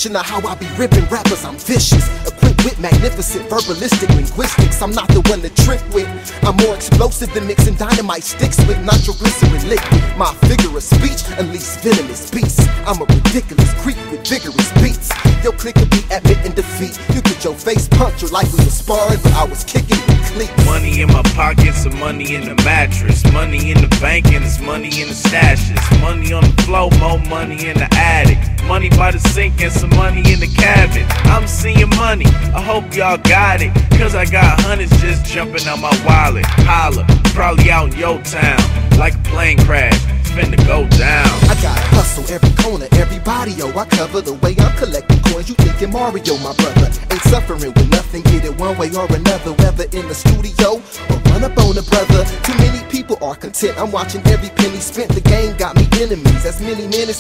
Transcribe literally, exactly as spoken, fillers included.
picture of how I be ripping rappers, I'm vicious. Equipped with magnificent verbalistic linguistics. I'm not the one to trick with. I'm more explosive than mixing dynamite sticks with nitroglycerin liquid. My figure of speech unleash venomous beasts. I'm a ridiculous creep with vigorous beats. Your clique could be admitting defeat. You get your face punctured like we were sparring, but I was kicking with cleats. Money in my pockets and money in the mattress. Money in the bank and it's money in the stashes. Money on the floor, more money in the attic. Money by the sink and some money in the cabinet. I'm seeing money, I hope y'all got it. Cause I got hundreds just jumping out my wallet. Holla, probably out in your town. Like a plane crash, it's finna go down. I gotta hustle every corner, everybody, yo. I cover the way I'm collecting coins. You thinking Mario, my brother. Ain't suffering with nothing, get it one way or another. Whether in the studio or run up on a brother. Too many people are content, I'm watching every penny spent. The game got me enemies, as many men as